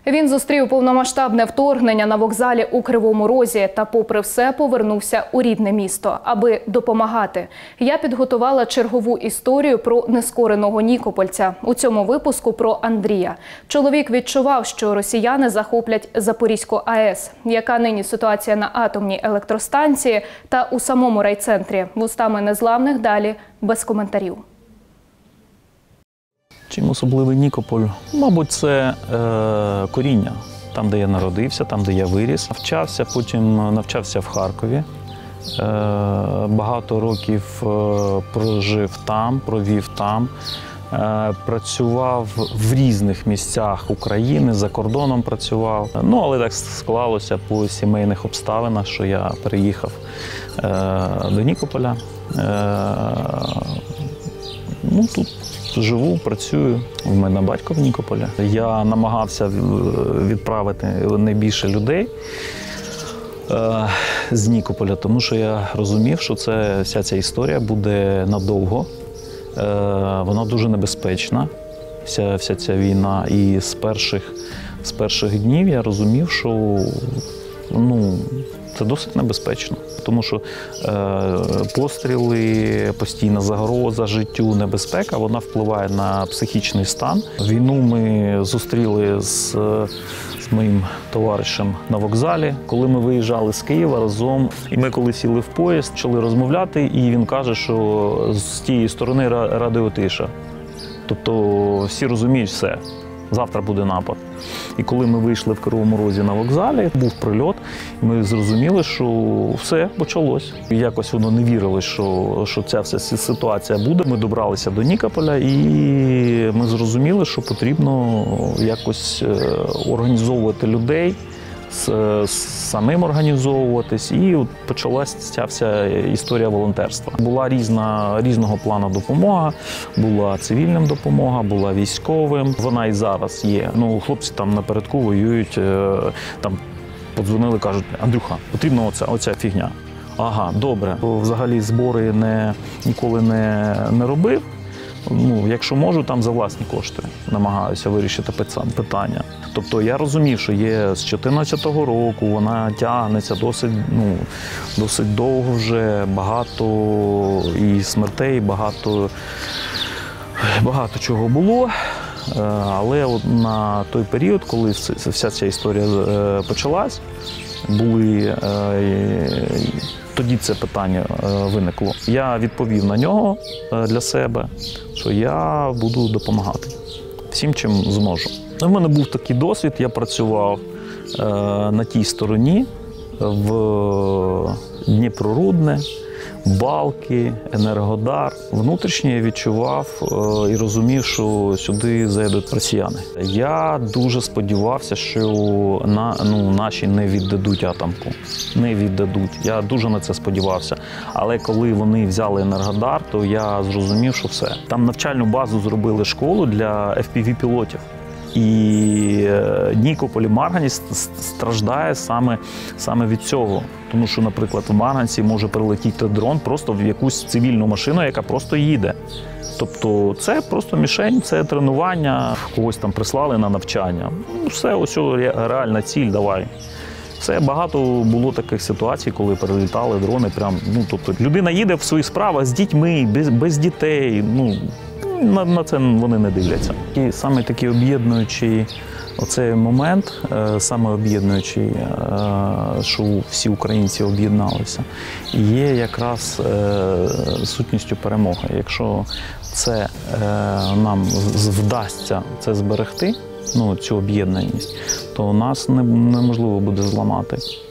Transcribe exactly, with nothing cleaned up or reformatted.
Він зустрів повномасштабне вторгнення на вокзалі у Кривому Розі та попри все повернувся у рідне місто, аби допомагати. Я підготувала чергову історію про нескореного нікопольця. У цьому випуску про Андрія. Чоловік відчував, що росіяни захоплять Запорізьку АЕС. Яка нині ситуація на атомній електростанції та у самому райцентрі? Вустами незламних далі без коментарів. Чим особливий Нікополь? Мабуть, це е, коріння. Там, де я народився, там, де я виріс. Навчався, потім навчався в Харкові. Е, багато років е, прожив там, провів там. Е, працював в різних місцях України, за кордоном працював. Ну, але так склалося по сімейних обставинах, що я переїхав е, до Нікополя. Е, ну, тут живу, працюю. У мене батько в Нікополі. Я намагався відправити найбільше людей е, з Нікополя, тому що я розумів, що це, вся ця історія буде надовго. Е, вона дуже небезпечна, вся, вся ця війна. І з перших, з перших днів я розумів, що ну, це досить небезпечно. Тому що е, постріли, постійна загроза життю, небезпека, вона впливає на психічний стан. Війну ми зустріли з, з моїм товаришем на вокзалі, коли ми виїжджали з Києва разом. І ми коли сіли в поїзд, почали розмовляти, і він каже, що з тієї сторони радіотиша. Тобто всі розуміють все. Завтра буде напад. І коли ми вийшли в Кривому Розі на вокзалі, був прильот, ми зрозуміли, що все почалось. І якось воно не вірилось, що, що ця вся ситуація буде. Ми добралися до Нікополя і ми зрозуміли, що потрібно якось організовувати людей, самим організовуватись, і от почалася ця вся історія волонтерства. Була різна, різного плану допомога, була цивільним допомога, була військовим. Вона і зараз є. Ну, хлопці там напередку воюють, там подзвонили, кажуть: Андрюха, потрібна оця, оця фігня. Ага, добре. Взагалі збори не, ніколи не, не робив. Ну, якщо можу, там за власні кошти намагаюся вирішити питання. Тобто я розумів, що є з дві тисячі чотирнадцятого року, вона тягнеться досить, ну, досить довго вже, багато і смертей, багато, багато чого було. Але от на той період, коли вся ця історія почалась, були, тоді це питання виникло. Я відповів на нього для себе, що я буду допомагати всім, чим зможу. У мене був такий досвід, я працював на тій стороні, в Дніпрорудне, Балки, Енергодар. Внутрішньо я відчував і розумів, що сюди зайдуть росіяни. Я дуже сподівався, що на, ну, наші не віддадуть атомку. Не віддадуть. Я дуже на це сподівався. Але коли вони взяли Енергодар, то я зрозумів, що все. Там навчальну базу зробили школу для еф пі ві-пілотів. І Нікополь і Марганець страждає саме, саме від цього. Тому що, наприклад, в Марганці може прилетіти дрон просто в якусь цивільну машину, яка просто їде. Тобто це просто мішень, це тренування, когось там прислали на навчання. Ну, все, ось реальна ціль, давай. Все, багато було таких ситуацій, коли перелітали дрони. Прям, ну, тобто, людина їде в своїх справах з дітьми, без, без дітей. Ну, На, на це вони не дивляться. І саме такий об'єднуючий оцей момент, саме об'єднуючий, що всі українці об'єдналися, є якраз сутністю перемоги. Якщо це нам вдасться це зберегти, ну, цю об'єднаність, то нас неможливо буде зламати.